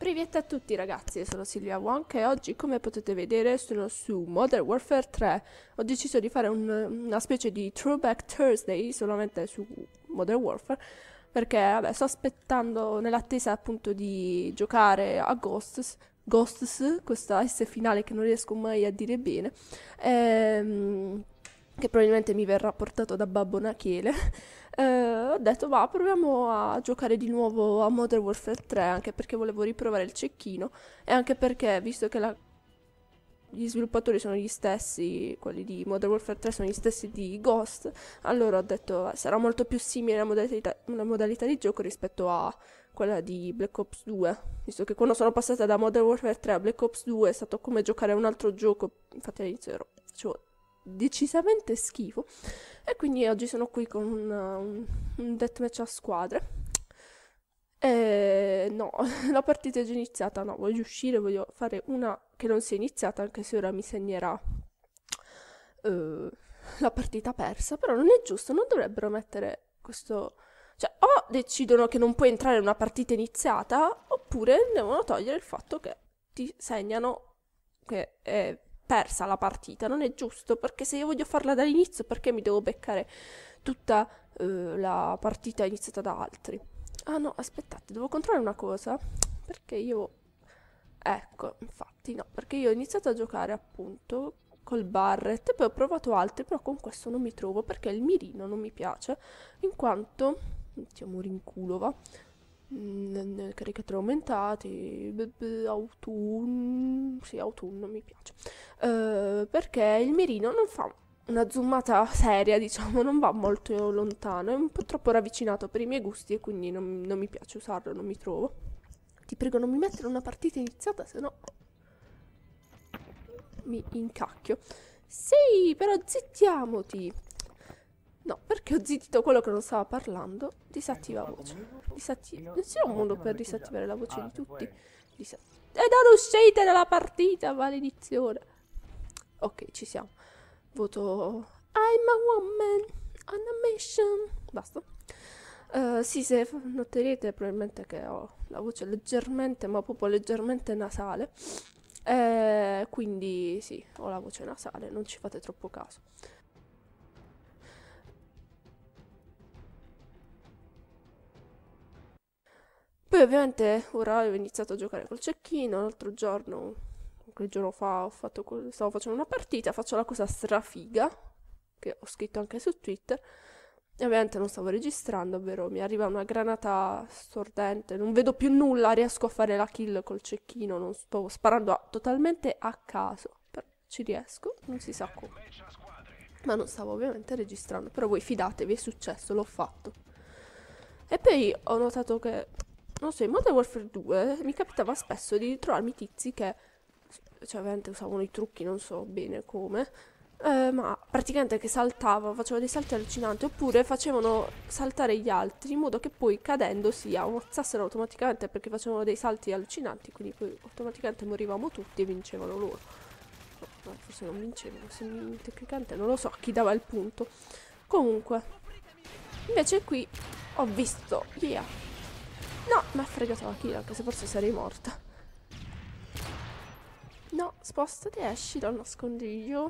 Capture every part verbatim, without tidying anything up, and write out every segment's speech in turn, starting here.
Privet a tutti ragazzi, io sono Silvia Wonk e oggi, come potete vedere, sono su Modern Warfare tre. Ho deciso di fare un- una specie di Throwback Thursday solamente su Modern Warfare perché vabbè, sto aspettando nell'attesa appunto di giocare a Ghosts, Ghosts, questa S finale che non riesco mai a dire bene, ehm, che probabilmente mi verrà portato da Babbo Nachele. Eh, ho detto, va, proviamo a giocare di nuovo a Modern Warfare tre, anche perché volevo riprovare il cecchino e anche perché, visto che la- gli sviluppatori sono gli stessi, quelli di Modern Warfare tre sono gli stessi di Ghost, allora ho detto, eh, sarà molto più simile la modalità, la modalità di gioco rispetto a quella di Black Ops due, visto che quando sono passata da Modern Warfare tre a Black Ops due è stato come giocare a un altro gioco, infatti all'inizio ero, facevo decisamente schifo. E quindi oggi sono qui con un, un, un deathmatch a squadre. E no, la partita è già iniziata. No, voglio uscire, voglio fare una che non sia iniziata, anche se ora mi segnerà eh, la partita persa. Però non è giusto, non dovrebbero mettere questo. Cioè, o decidono che non puoi entrare in una partita iniziata, oppure devono togliere il fatto che ti segnano che è persa la partita. Non è giusto, perché se io voglio farla dall'inizio, perché mi devo beccare tutta eh, la partita iniziata da altri? Ah no, aspettate, devo controllare una cosa, perché io... Ecco, infatti no, perché io ho iniziato a giocare appunto col Barret, poi ho provato altri, però con questo non mi trovo, perché il mirino non mi piace, in quanto... Mettiamo in culo, va? Mm, caricatori aumentati, b- b- autunno, sì, autunno mi piace. Eh, perché il mirino non fa una zoomata seria, diciamo, non va molto lontano, è un po' troppo ravvicinato per i miei gusti e quindi non, non mi piace usarlo, non mi trovo. Ti prego, non mi mettere una partita iniziata, se no mi incacchio. Sì, però zittiamoti. No, perché ho zittito quello che non stava parlando. Disattiva voce. Disattiva. Non c'è un modo per disattivare la voce di tutti. Disa- e non uscite dalla partita, maledizione. Ok, ci siamo. Voto I'm a woman on a mission. Basta. Eh, sì, se f- noterete probabilmente che ho la voce leggermente, ma proprio leggermente nasale. Eh, quindi sì, ho la voce nasale, non ci fate troppo caso. Poi ovviamente ora ho iniziato a giocare col cecchino, l'altro giorno, qualche giorno fa, ho fatto, quel- stavo facendo una partita, faccio la cosa strafiga, che ho scritto anche su Twitter, e ovviamente non stavo registrando, ovvero mi arriva una granata stordente, non vedo più nulla, riesco a fare la kill col cecchino, non sto sparando a- totalmente a caso, però ci riesco, non si sa come. Ma non stavo ovviamente registrando, però voi fidatevi, è successo, l'ho fatto. E poi ho notato che, non so, in Modern Warfare due mi capitava spesso di trovarmi tizi che, cioè ovviamente usavano i trucchi, non so bene come, eh, ma praticamente che saltavano, facevano dei salti allucinanti, oppure facevano saltare gli altri in modo che poi cadendo si ammazzassero automaticamente perché facevano dei salti allucinanti, quindi poi automaticamente morivamo tutti e vincevano loro. No, no, forse non vincevano, se mi- tecnicamente non lo so chi dava il punto. Comunque, invece qui ho visto, via. No, mi ha fregato la kill, anche se forse sarei morta. No, spostati, esci dal nascondiglio.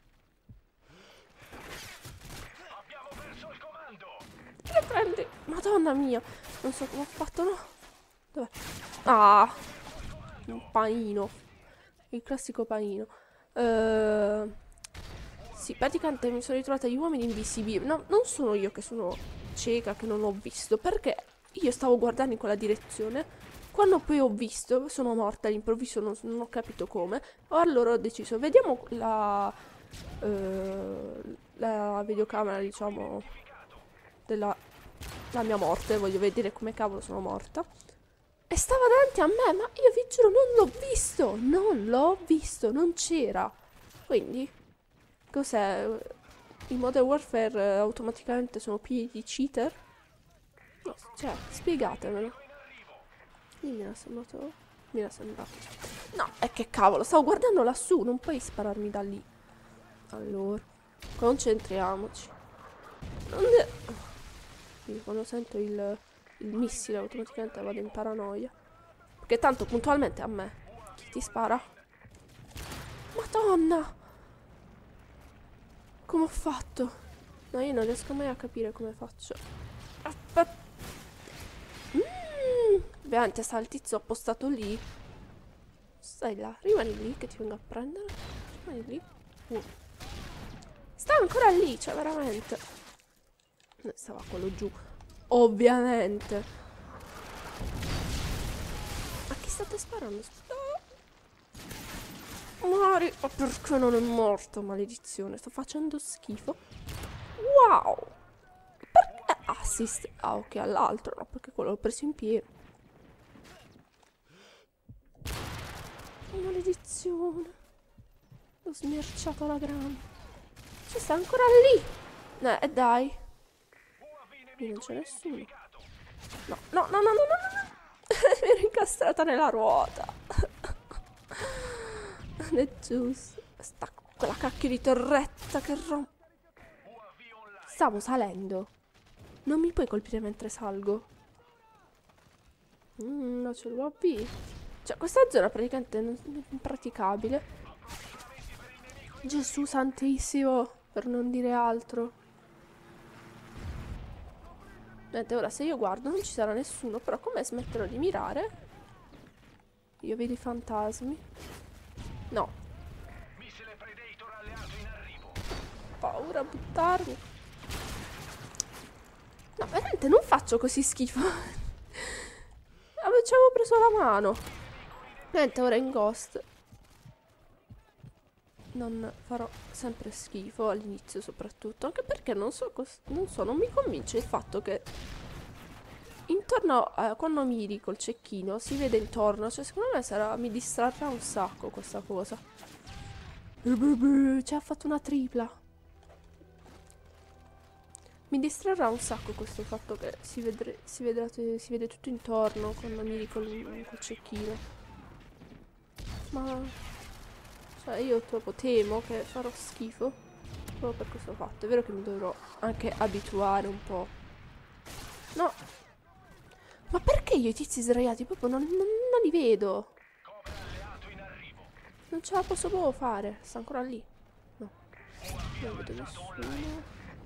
Le prendi. Madonna mia. Non so come ho fatto, no? Dov'è? Ah, un panino. Il classico panino. Eh, sì, praticamente mi sono ritrovata gli uomini invisibili. No, non sono io che sono cieca, che non ho visto, perché io stavo guardando in quella direzione. Quando poi ho visto, sono morta all'improvviso, non, non ho capito come. Allora ho deciso, vediamo la, eh, la videocamera, diciamo, della la mia morte. Voglio vedere come cavolo sono morta. E stava davanti a me, ma io vi giuro, non l'ho visto. Non l'ho visto, non c'era. Quindi, cos'è? In Modern Warfare eh, automaticamente sono pieni di cheater? No, cioè, spiegatemelo. Mi era sembrato... Mi era sembrato... No, e che cavolo, stavo guardando lassù, non puoi spararmi da lì. Allora, concentriamoci. Non è- Quindi quando sento il, il missile automaticamente vado in paranoia. Perché tanto puntualmente a me. Chi ti spara? Madonna! Come ho fatto? No, io non riesco mai a capire come faccio. Aspetta. Mm, ovviamente sta il tizio appostato lì. Stai là, rimani lì che ti vengo a prendere. Rimani lì. Uh. Sta ancora lì, cioè veramente. Stava quello giù. Ovviamente. A chi state sparando? Muori. Ma perché non è morto, maledizione? Sto facendo schifo. Wow. Perché assist? Ah, ok, all'altro, no, perché quello l'ho preso in pieno. Maledizione. L'ho smerciato alla grande. Ci sta ancora lì. Eh, e dai. Lì non c'è nessuno. No, no, no, no, no, no, no. Mi ero incastrata nella ruota. Non è giusto. Sta quella cacchio di torretta che rompe. Stavo salendo. Non mi puoi colpire mentre salgo. Mm, no, ce l'ho B. Cioè, questa zona praticamente è impraticabile. Gesù santissimo, per non dire altro. Niente, ora se io guardo non ci sarà nessuno, però come smetterò di mirare? Io vedo i fantasmi. No. Paura a buttarmi. No, veramente non faccio così schifo. Ci avevo preso la mano. Niente, ora in Ghost non farò sempre schifo all'inizio soprattutto, anche perché non so, non so, non mi convince il fatto che intorno a quando miri col cecchino si vede intorno, cioè secondo me sarà, mi distrarrà un sacco questa cosa. Cioè ha fatto una tripla. Mi distrarrà un sacco questo fatto che si, vedre, si, vedrà, si vede tutto intorno quando miri col, col cecchino. Ma cioè io proprio temo che farò schifo proprio per questo fatto. È vero che mi dovrò anche abituare un po'. No. Ma perché io i tizi sdraiati proprio non, non, non li vedo? Non ce la posso proprio fare. Sta ancora lì. No. Non vedo nessuno.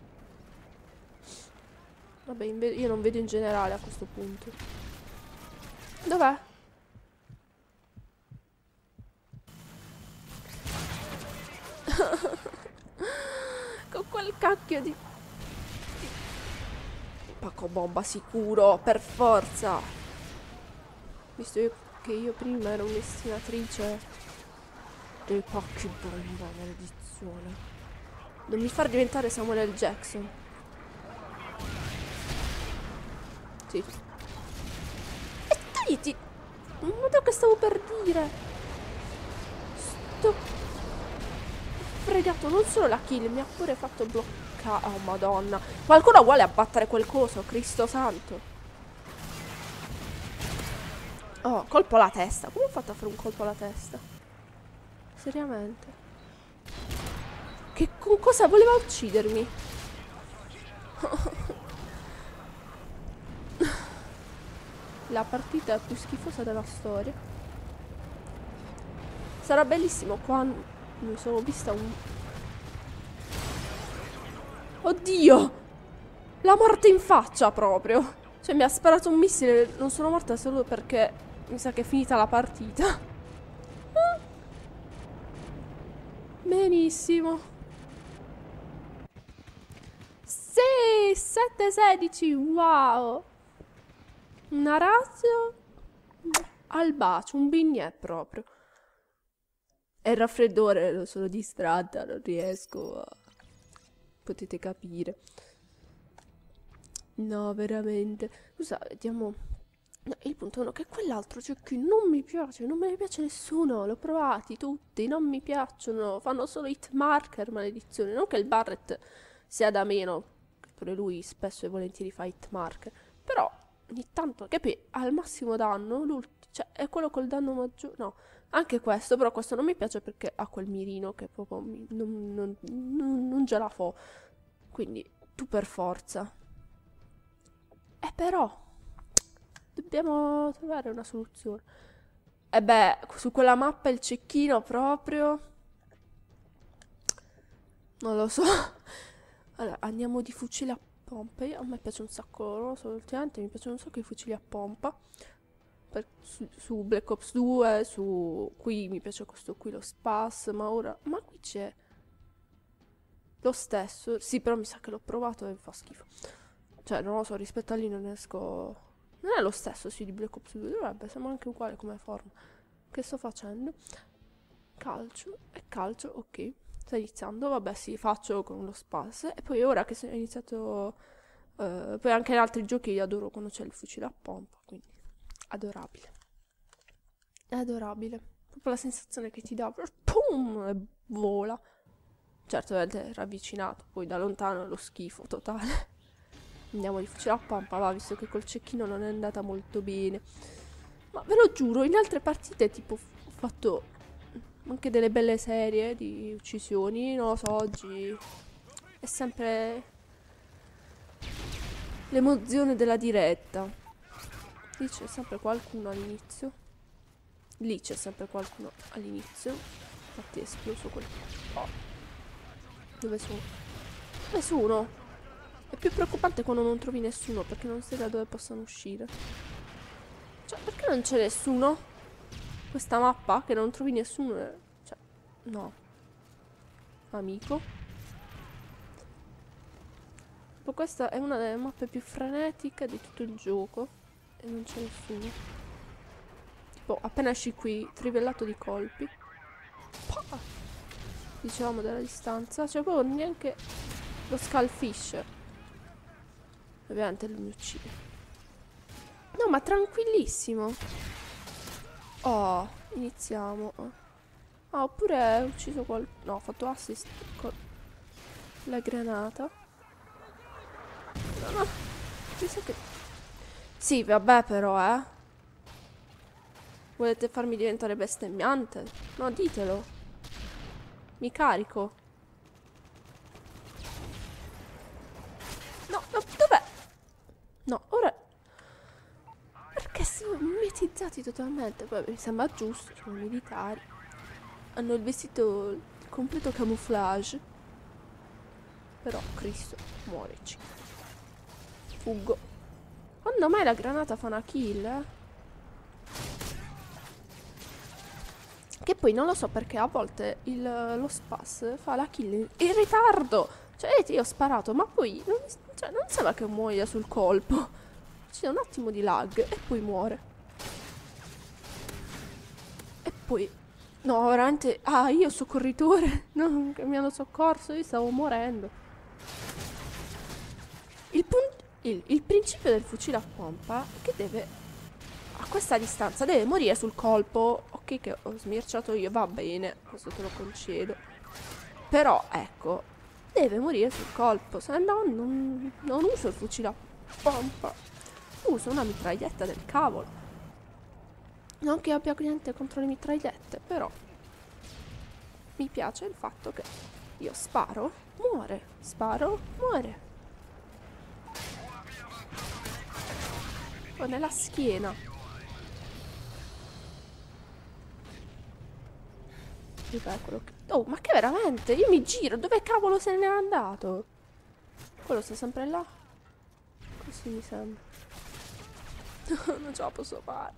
Vabbè, io non vedo in generale a questo punto. Dov'è? Con quel cacchio di... pacco bomba sicuro, per forza. Visto io che io prima ero un'estinatrice dei pacchi bomba, maledizione. Non mi far diventare Samuel L. Jackson. Sì. E togliti! Ma che stavo per dire? Sto... fregato, non solo la kill, mi ha pure fatto bloccare. Oh madonna. Qualcuno vuole abbattere quel coso, Cristo santo. Oh, colpo alla testa. Come ho fatto a fare un colpo alla testa? Seriamente? Che con cosa voleva uccidermi? La partita più schifosa della storia. Sarà bellissimo quando mi sono vista un... Oddio! La morte in faccia proprio. Cioè mi ha sparato un missile. Non sono morta solo perché mi sa che è finita la partita. Benissimo. Sì, sette sedici, wow. Una razio al bacio, un bignè proprio. È il raffreddore, lo sono distratta, non riesco a... potete capire. No, veramente. Scusa, vediamo. No, il punto è che quell'altro cecchino non mi piace, non me ne piace nessuno. L'ho provati tutti, non mi piacciono. Fanno solo hit marker, maledizione. Non che il Barret sia da meno, che pure lui spesso e volentieri fa hit marker. Però ogni tanto, capi, al massimo danno, l'ultimo, cioè è quello col danno maggiore. No, anche questo, però questo non mi piace perché ha quel mirino che proprio mi, non, non, non, non ce la fo. Quindi tu per forza. E però Dobbiamo trovare una soluzione. E beh, su quella mappa il cecchino proprio... Non lo so. Allora, andiamo di fucile a pompa. Io- A me piace un sacco, non lo so, ultimamente mi piacciono un sacco i fucili a pompa. Per- su, su Black Ops due, su... Qui mi piace questo qui, lo Spas, ma ora... Ma qui c'è... Lo stesso. Sì, però mi sa che l'ho provato e mi fa schifo. Cioè, non lo so, rispetto a lì non esco... Non è lo stesso, sì, di Black Ops due. Dovrebbe, sembra anche uguale come forma. Che sto facendo? Calcio. E calcio, ok. Sta iniziando, vabbè sì, faccio con lo spas. E poi ora che ho iniziato... eh, poi anche in altri giochi io adoro quando c'è il fucile a pompa, quindi adorabile. È adorabile. Proprio la sensazione che ti dà, pum, e vola. Certo, è ravvicinato, poi da lontano è lo schifo totale. Andiamo di fucile a pompa, va, visto che col cecchino non è andata molto bene. Ma ve lo giuro, in altre partite tipo ho fatto anche delle belle serie di uccisioni, non lo so, oggi è sempre l'emozione della diretta. Lì c'è sempre qualcuno all'inizio. Lì c'è sempre qualcuno all'inizio. Infatti è esploso quel... Oh. Dove sono? Dove sono? È più preoccupante quando non trovi nessuno, perché non sai da dove possano uscire. Cioè, perché non c'è nessuno? Questa mappa? Che non trovi nessuno? eh, Cioè, no. Amico. Ma questa è una delle mappe più frenetiche di tutto il gioco. E non c'è nessuno. Tipo, appena esci qui, trivellato di colpi. Pah! Dicevamo della distanza. Cioè, proprio neanche lo scalfisce. Ovviamente lui mi uccide. No, ma tranquillissimo. Oh, iniziamo. Ah, oppure ho ucciso qualcuno. No, ho fatto assist con la granata. No, no. Mi sa che... Sì, vabbè però, eh. Volete farmi diventare bestemmiante? No, ditelo. Mi carico. No, no, dov'è? No, ora... Perché sono mimetizzati totalmente. Poi mi sembra giusto, sono militari. Hanno il vestito il completo camouflage. Però, Cristo, muorici. Fuggo. Quando mai la granata fa una kill, eh? Che poi non lo so perché a volte il, lo spas fa la kill in ritardo. Cioè, vedete, io ho sparato, ma poi non, cioè, non sembra che muoia sul colpo. C'è un attimo di lag e poi muore. E poi... No, veramente... Ah, io soccorritore. No, che mi hanno soccorso, io stavo morendo. Il, punto, il, il principio del fucile a pompa è che deve... A questa distanza deve morire sul colpo. Ok che ho smirciato io, va bene, questo te lo concedo. Però, ecco, deve morire sul colpo, se no non, non uso il fucile a pompa. Uso una mitraglietta del cavolo. Non che abbia niente contro le mitragliette, però mi piace il fatto che io sparo, muore, sparo, muore. O nella schiena. Dov'è quello che... Oh, ma che veramente? Io mi giro, dove cavolo se n'è andato? Quello sta sempre là. Così mi sembra. Non ce la posso fare.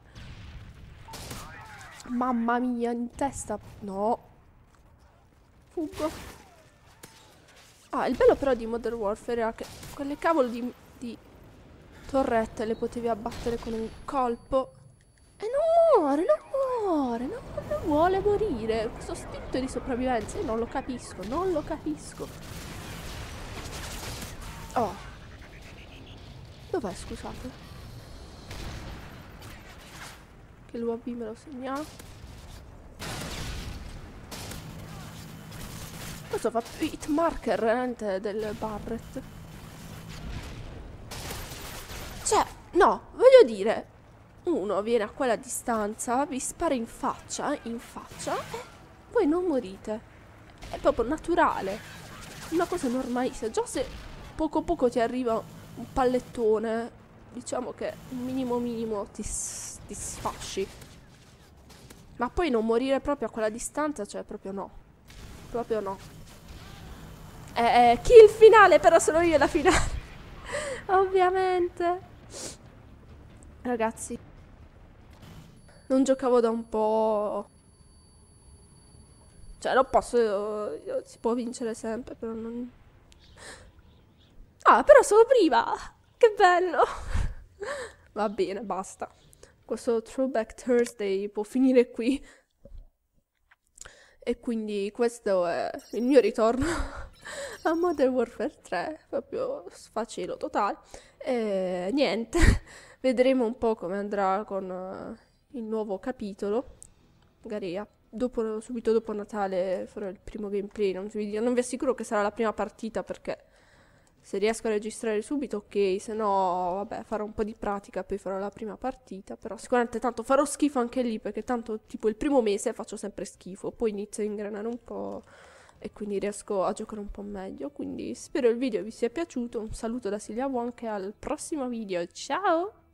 Mamma mia, in testa. No. Fuggo. Ah, il bello però di Modern Warfare era che quelle cavolo di, di torrette le potevi abbattere con un colpo. E non muore, non muore, non, non vuole morire. Questo spirito di sopravvivenza io non lo capisco, non lo capisco. Oh. Dov'è, scusate? Che l'U A B me lo segna. Questo fa più hit marker veramente del Barret. Cioè, no, voglio dire, uno viene a quella distanza, vi spara in faccia, in faccia, e voi non morite. È proprio naturale. Una cosa normalissima. Già se poco poco ti arriva un pallettone diciamo che un minimo minimo ti, ti sfasci. Ma poi non morire proprio a quella distanza, cioè proprio no. Proprio no. Eh, eh, kill finale, però sono io la finale. Ovviamente. Ragazzi, non giocavo da un po'. Cioè, non posso. Io, io, si può vincere sempre, però non. Ah, però sono prima! Che bello! Va bene, basta. Questo Throwback Thursday può finire qui. E quindi questo è il mio ritorno a Modern Warfare tre, proprio sfacelo totale. E niente, vedremo un po' come andrà con uh, il nuovo capitolo. Magari a- dopo, subito dopo Natale farò il primo gameplay, non vi, non vi assicuro che sarà la prima partita perché se riesco a registrare subito ok, se no vabbè farò un po' di pratica poi farò la prima partita, però sicuramente tanto farò schifo anche lì perché tanto tipo il primo mese faccio sempre schifo, poi inizio a ingranare un po' e quindi riesco a giocare un po' meglio, quindi spero il video vi sia piaciuto, un saluto da Silvia Wonk e al prossimo video, ciao!